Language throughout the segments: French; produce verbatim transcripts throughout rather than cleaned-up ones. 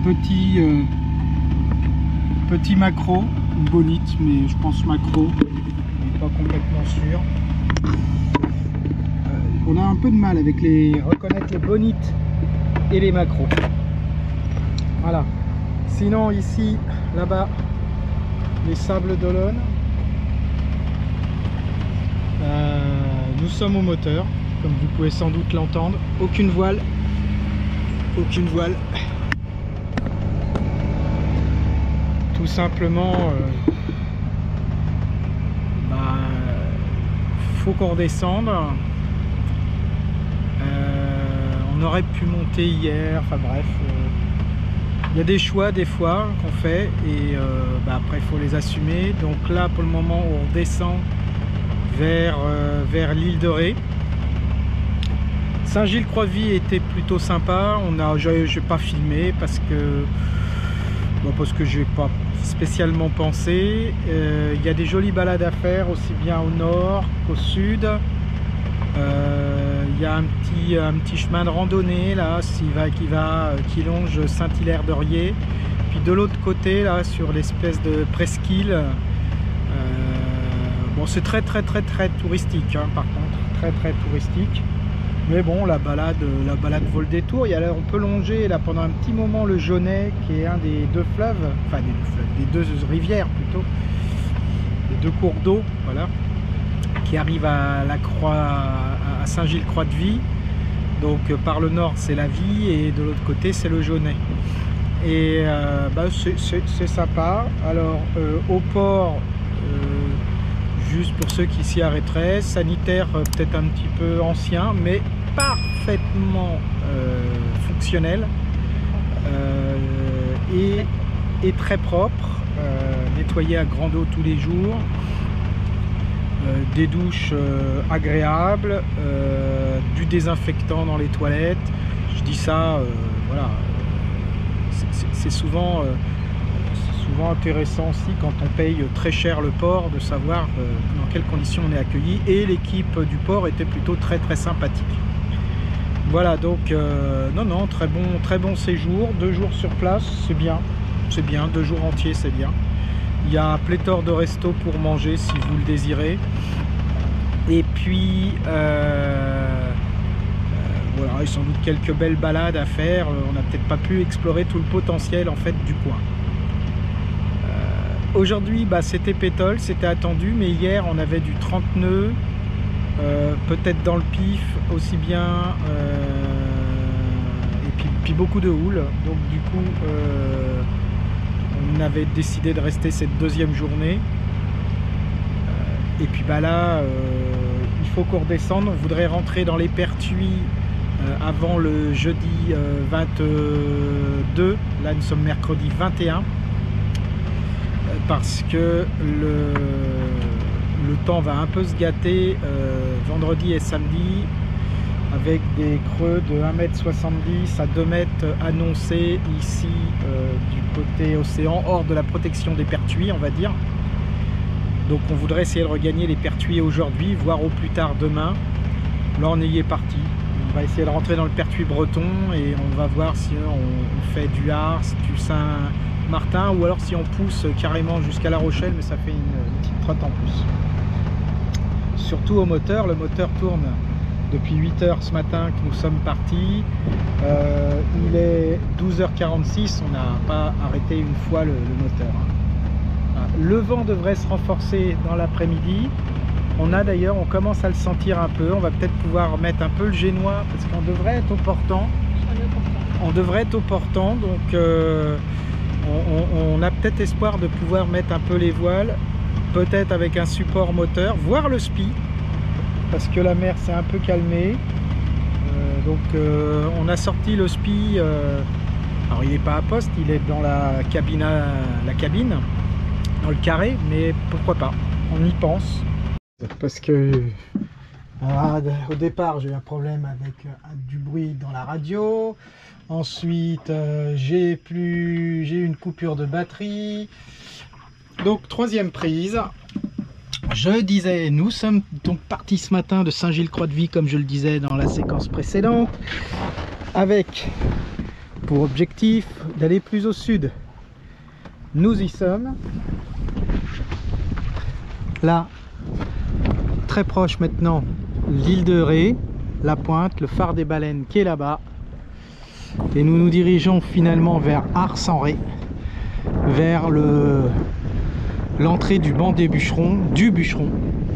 petit, euh, petit macro, ou bonite, mais je pense macro, je suis pas complètement sûr. Euh, on a un peu de mal avec les reconnaître les bonites et les macros. Voilà. Sinon ici, là-bas, les Sables d'Olonne. Euh, nous sommes au moteur, comme vous pouvez sans doute l'entendre. Aucune voile, aucune voile. Tout simplement, euh, bah, faut qu'on redescende. Euh, on aurait pu monter hier, enfin bref. Il euh, y a des choix des fois qu'on fait et euh, bah, après il faut les assumer. Donc là pour le moment on descend vers, euh, vers l'île de Ré. Saint-Gilles-Croix-de-Vie était plutôt sympa. On a, j'ai pas filmé parce que bon, parce que j'ai pas spécialement pensé. Euh, il y a des jolies balades à faire aussi bien au nord qu'au sud. Euh, il y a un petit, un petit chemin de randonnée là qui va, qui, va, qui longe Saint-Hilaire-d'Oriez. Puis de l'autre côté là sur l'espèce de presqu'île. Euh, bon c'est très très très très touristique hein, par contre, très très touristique. Mais bon, la balade, la balade vaut le détour. Il y a, on peut longer là pendant un petit moment le Jaunet, qui est un des deux fleuves, enfin des deux, fleuves, des deux rivières plutôt, des deux cours d'eau, voilà, qui arrivent à la Croix, à Saint-Gilles-Croix-de-Vie. Donc par le nord c'est la Vie et de l'autre côté c'est le Jaunet. Et euh, bah, c'est sympa. Alors euh, au port. Euh, Juste pour ceux qui s'y arrêteraient, sanitaire peut-être un petit peu ancien, mais parfaitement euh, fonctionnel euh, et, et très propre, euh, nettoyé à grande eau tous les jours, euh, des douches euh, agréables, euh, du désinfectant dans les toilettes. Je dis ça, euh, voilà, c'est souvent... Euh, souvent intéressant aussi quand on paye très cher le port de savoir euh, dans quelles conditions on est accueilli, et l'équipe du port était plutôt très très sympathique. Voilà donc euh, non non très bon très bon séjour, deux jours sur place, c'est bien, c'est bien, deux jours entiers c'est bien. Il y a pléthore de restos pour manger si vous le désirez. Et puis euh, euh, voilà, il y a sans doute quelques belles balades à faire. On n'a peut-être pas pu explorer tout le potentiel en fait du coin. Aujourd'hui, bah, c'était pétole, c'était attendu, mais hier on avait du trente nœuds, euh, peut-être dans le pif aussi bien, euh, et puis, puis beaucoup de houle. Donc du coup, euh, on avait décidé de rester cette deuxième journée. Euh, et puis bah là, euh, il faut qu'on redescende. On voudrait rentrer dans les Pertuis euh, avant le jeudi euh, vingt-deux. Là, nous sommes mercredi vingt et un. Parce que le, le temps va un peu se gâter euh, vendredi et samedi avec des creux de un mètre soixante-dix à deux mètres annoncés ici euh, du côté océan, hors de la protection des Pertuis on va dire. Donc on voudrait essayer de regagner les Pertuis aujourd'hui, voire au plus tard demain. Là on y est parti. On va essayer de rentrer dans le Pertuis breton et on va voir si on, on fait du Ars, du Saint Martin, ou alors si on pousse carrément jusqu'à La Rochelle, mais ça fait une, une petite trotte en plus. Surtout au moteur, le moteur tourne depuis huit heures ce matin que nous sommes partis. Euh, il est douze heures quarante-six, on n'a pas arrêté une fois le, le moteur. Voilà. Le vent devrait se renforcer dans l'après-midi. On a d'ailleurs, on commence à le sentir un peu. On va peut-être pouvoir mettre un peu le génois parce qu'on devrait être au portant. On devrait être au portant, donc euh, on, on, on a peut-être espoir de pouvoir mettre un peu les voiles, peut-être avec un support moteur, voire le spi, parce que la mer s'est un peu calmée. Euh, donc euh, on a sorti le spi. Euh, alors il n'est pas à poste, il est dans la cabine, à, la cabine, dans le carré, mais pourquoi pas, on y pense. Parce que ah, au départ j'ai eu un problème avec euh, du bruit dans la radio. Ensuite euh, j'ai plus j'ai eu une coupure de batterie. Donc troisième prise. Je disais, nous sommes donc partis ce matin de Saint-Gilles-Croix-de-Vie, comme je le disais dans la séquence précédente, avec pour objectif d'aller plus au sud. Nous y sommes. Là, très proche maintenant, l'île de Ré, la pointe, le phare des baleines qui est là-bas. Et nous nous dirigeons finalement vers Ars-en-Ré, vers le l'entrée du banc des bûcherons, du bûcheron.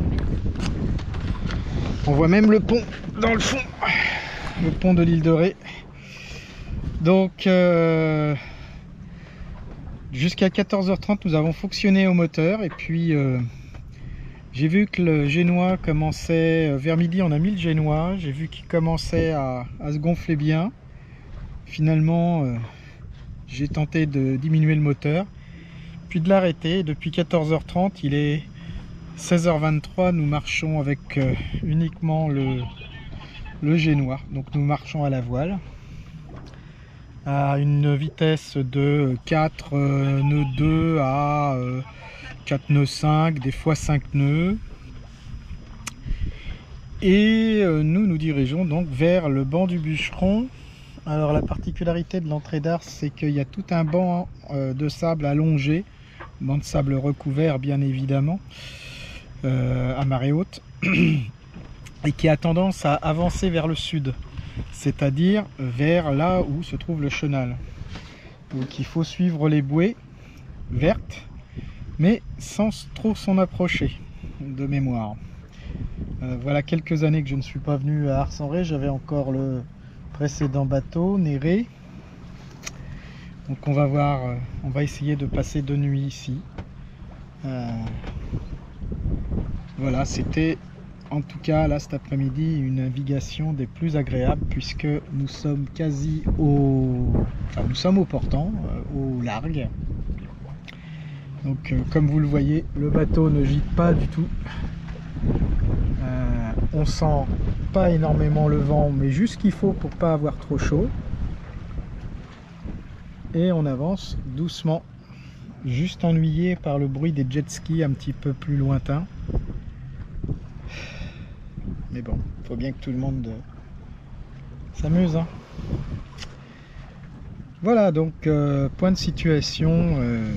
On voit même le pont dans le fond, le pont de l'île de Ré. Donc euh, jusqu'à quatorze heures trente nous avons fonctionné au moteur, et puis euh, j'ai vu que le génois commençait, vers midi on a mis le génois, j'ai vu qu'il commençait à, à se gonfler bien. Finalement euh, j'ai tenté de diminuer le moteur, puis de l'arrêter. Depuis quatorze heures trente, il est seize heures vingt-trois, nous marchons avec euh, uniquement le, le génois, donc nous marchons à la voile à une vitesse de quatre nœuds deux à euh, quatre nœuds cinq, des fois cinq nœuds, et euh, nous nous dirigeons donc vers le banc du bûcheron. Alors la particularité de l'entrée d'Ars, c'est qu'il y a tout un banc euh, de sable allongé, banc de sable recouvert bien évidemment, euh, à marée haute, et qui a tendance à avancer vers le sud, c'est-à-dire vers là où se trouve le chenal. Donc il faut suivre les bouées vertes, mais sans trop s'en approcher de mémoire. Euh, voilà quelques années que je ne suis pas venu à Ars-en-Ré, j'avais encore le précédent bateau, Néré. Donc on va voir, euh, on va essayer de passer deux nuits ici. Euh, voilà, c'était en tout cas là cet après-midi une navigation des plus agréables, puisque nous sommes quasi au, enfin nous sommes au portant, euh, au largue. Donc euh, comme vous le voyez, le bateau ne gîte pas du tout. Euh, on sent pas énormément le vent, mais juste ce qu'il faut pour pas avoir trop chaud. Et on avance doucement, juste ennuyé par le bruit des jet skis un petit peu plus lointain. Mais bon, il faut bien que tout le monde s'amuse, hein. Voilà, donc euh, point de situation euh,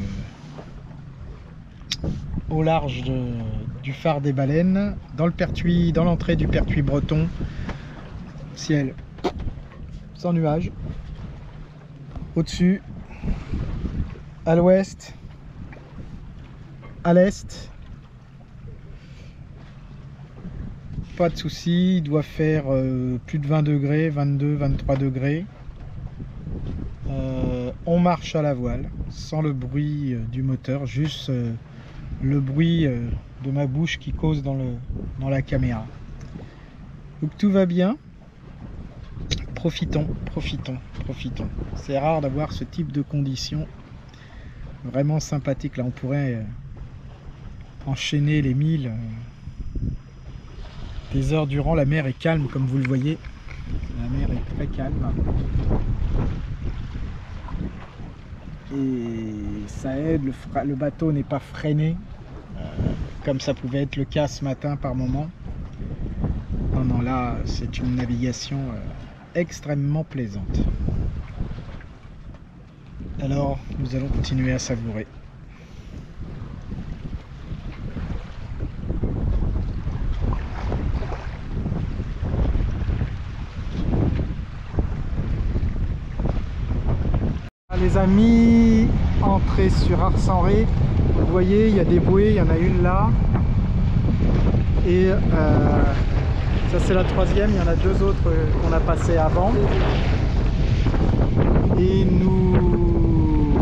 au large de, du phare des baleines, dans le Pertuis, dans l'entrée du Pertuis breton. Ciel sans nuages. Au-dessus, à l'ouest, à l'est, pas de soucis, il doit faire euh, plus de vingt degrés, vingt-deux, vingt-trois degrés. Euh, on marche à la voile, sans le bruit euh, du moteur, juste euh, le bruit euh, de ma bouche qui cause dans, le, dans la caméra. Donc tout va bien. Profitons, profitons, profitons. C'est rare d'avoir ce type de conditions. Vraiment sympathique. Là, on pourrait euh, enchaîner les milles euh, des heures durant. La mer est calme, comme vous le voyez. La mer est très calme. Et ça aide, le, le bateau n'est pas freiné, euh, comme ça pouvait être le cas ce matin par moment. Non, non, là, c'est une navigation euh, extrêmement plaisante. Alors nous allons continuer à savourer. Les amis, entrée sur Ars-en-Ré, vous voyez il y a des bouées, il y en a une là, et euh, ça c'est la troisième, il y en a deux autres qu'on a passé avant. Et nous...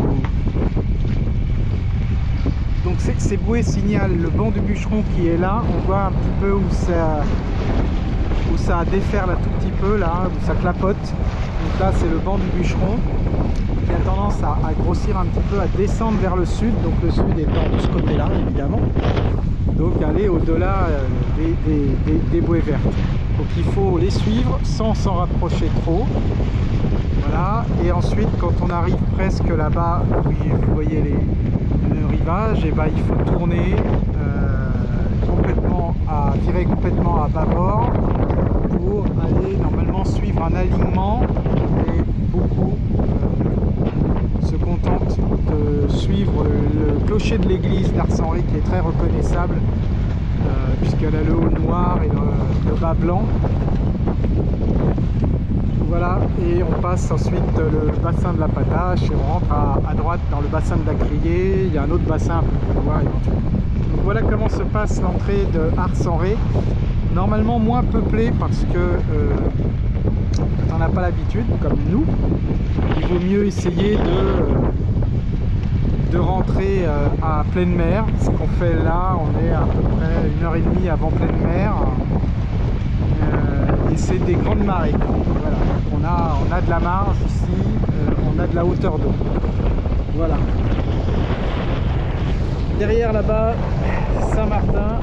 Donc ces bouées signalent le banc du bûcheron qui est là. On voit un petit peu où ça, où ça déferle un tout petit peu là, où ça clapote. Donc là c'est le banc du bûcheron qui a tendance à, à grossir un petit peu, à descendre vers le sud. Donc le sud étant de ce côté là évidemment. Donc aller au-delà des, des, des, des bouées vertes. Donc il faut les suivre sans s'en rapprocher trop. Voilà, et ensuite quand on arrive presque là-bas, oui, vous voyez les, le rivage, et ben il faut tourner euh, complètement à virer complètement à bâbord pour aller normalement suivre un alignement et beaucoup euh, se contentent de suivre le, le clocher de l'église d'Ars-en-Ry qui est très reconnaissable euh, puisqu'elle a le haut noir et le, le bas blanc. Voilà, et on passe ensuite le bassin de la Patache et on rentre à, à droite dans le bassin de la Criée. Il y a un autre bassin un peu plus loin éventuellement. Donc voilà comment se passe l'entrée de Ars-en-Ry. Normalement moins peuplé parce que euh, quand on n'a pas l'habitude, comme nous, il vaut mieux essayer de, euh, de rentrer euh, à pleine mer. Ce qu'on fait là, on est à peu près une heure et demie avant pleine mer. Euh, et c'est des grandes marées. Voilà. On a, on a de la marge ici, euh, on a de la hauteur d'eau. Voilà. Derrière là-bas, Saint-Martin.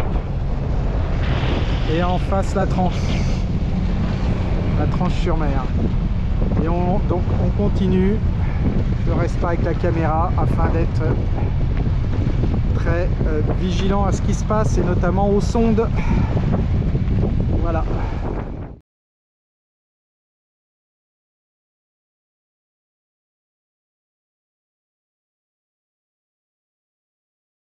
Et en face la tranche. La tranche sur mer. Et on, donc on continue. Je reste pas avec la caméra afin d'être très euh, vigilant à ce qui se passe et notamment aux sondes. Voilà.